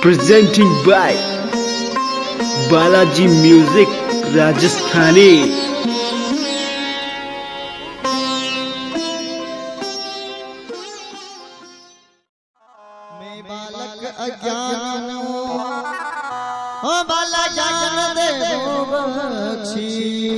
presenting by Balaji Music Rajasthani। मैं बालक अज्ञान हो बाला ज्ञान देवो बख्शी।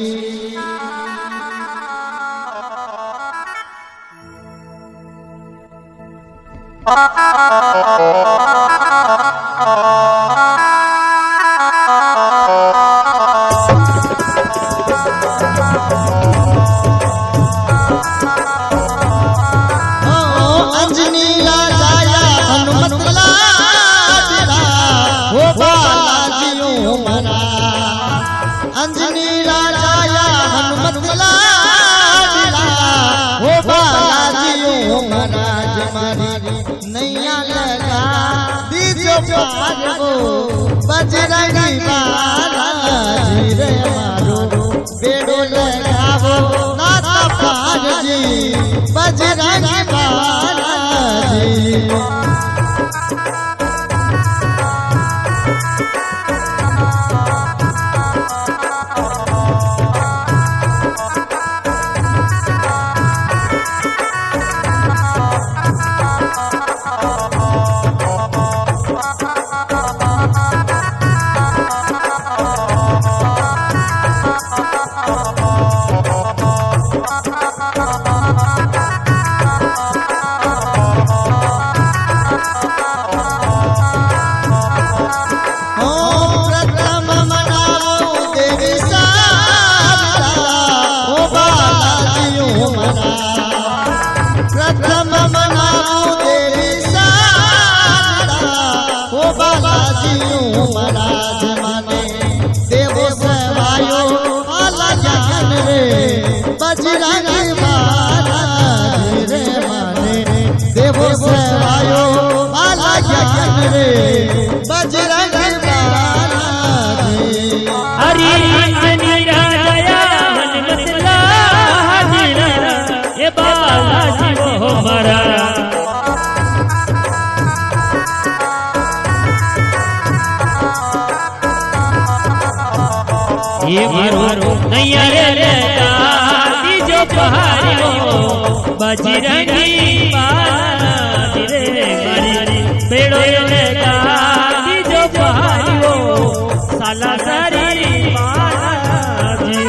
अंजनी राजा हनुमत लाडला हो बालाजी ओ महाराज मारी नैया लगा दीजो पार वो बजरंगी बालाजी रे मारो बेड़ो लगावो नाता पार जी बजरंगी बालाजी। प्रथम मनाओ देवी सारदा हो बालाजी ओ महाराज माने देवो सेवायो बाला ज्ञान रे बजरंगी बालाजी रे माने देवो सेवायो बाला ज्ञान रे बजरंगी बालाजी। हरि अंजनी राजा हनुमत लाडला ये बालाजी हो हमारा। ये मारो नैया रे जो पहाड़ी हो बजरंगी बालाजी रे मारी बेड़ो लगा जो पहाड़ी हो साला सारी बालाजी।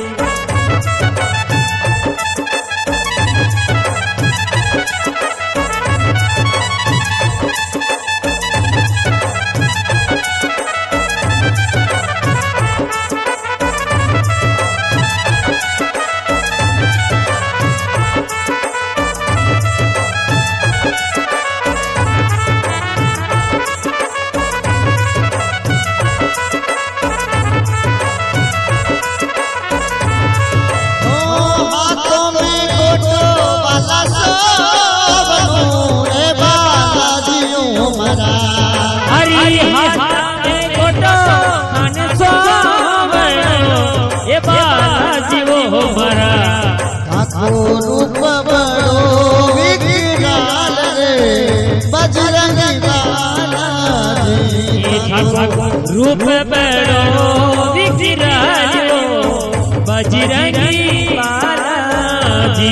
रूप बड़ो विकराल रे बजरंगी बालाजी। रूप बड़ो विकराल बजरंगी बालाजी।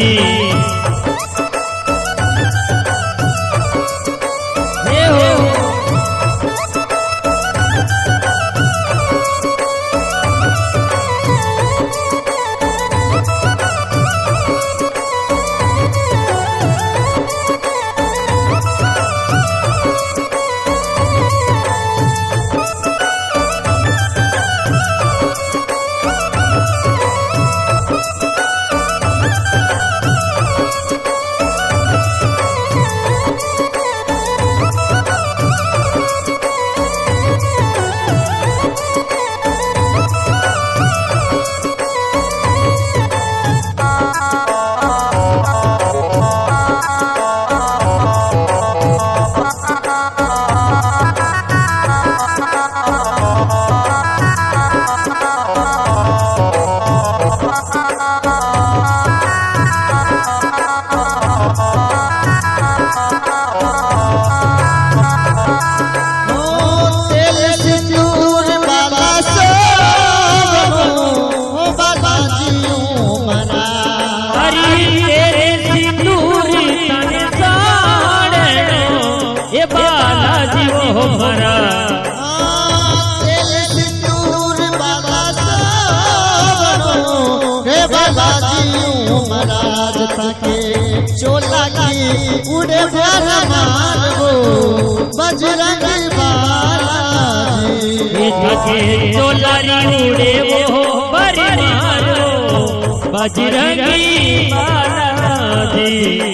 हमारा तेल सिंदूर बाला सावनो हे बालाजी महाराज ताके चोला की उड़े भरमान हो बजरंग बालाजी के चोलारी उड़े वो परिवार बजरंगी बालाजी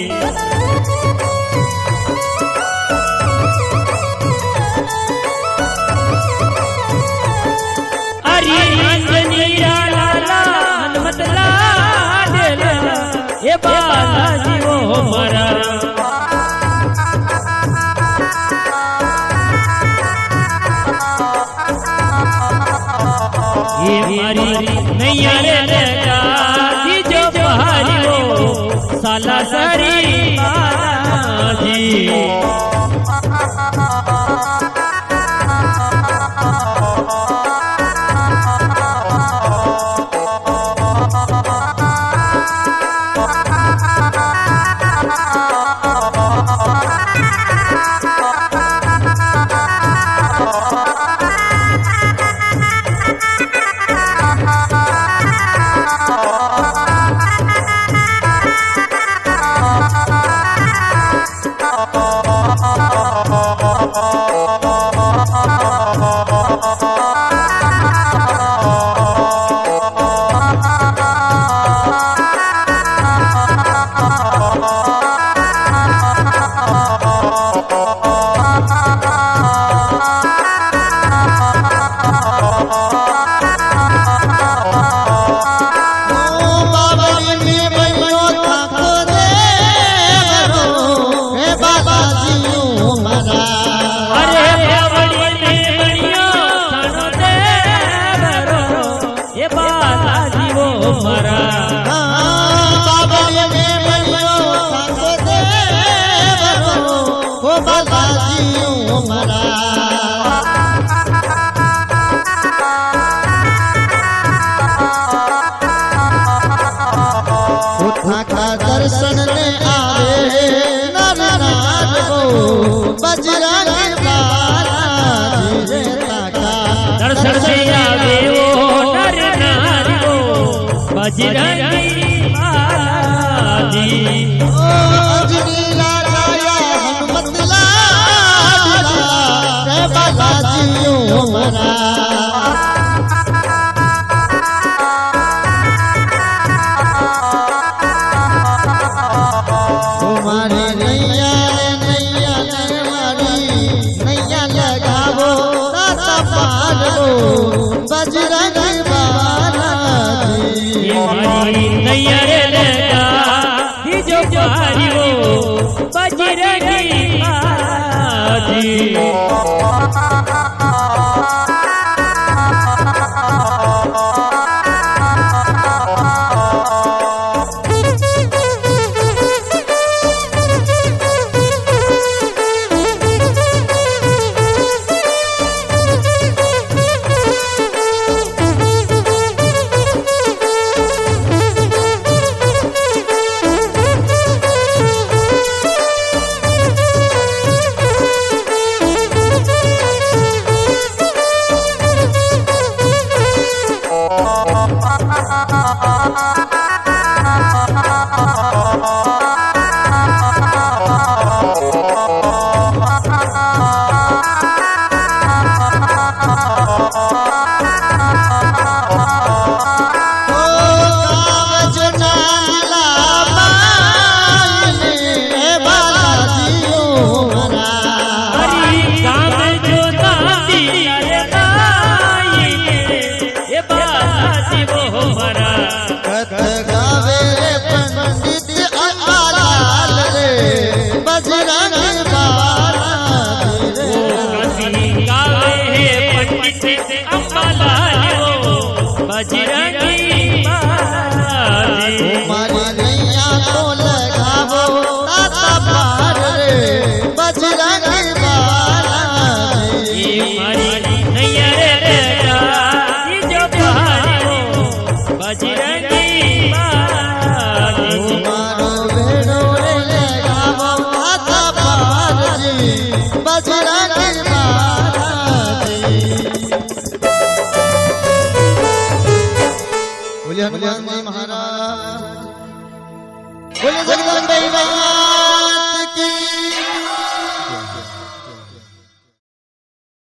अरे अंजनी लाला हनुमत लाल ये बालाजी वो हमारा ये हमारी नैया रे जो बहारी हो साला सारी बालाजी दर्शन ने आवे नर नार हो बजरंग बालाजी दर्शन से आवे वो नर नार हो बजरंगी बालाजी अंजनी लाला हनुमत लाला हे बालाजी हमारा तुम्हारी नैया नैया नैया लगावो राता पार हो बजरंग बालाजी हमारी नैया रे लगा जो बहारी हो बजरंगी बालाजी बजरंगी बालाजी तुम्हारी नैया तो लगावो राता पार रे बजरंग बालाजी हमारी नैया रे जो बहारी हो बजरंगी बालाजी तुम्हारो भेड़ो रे लगावो राता पार जी बजरंग बालाजी हनुमान जी महाराज बोले जगदम्बे मां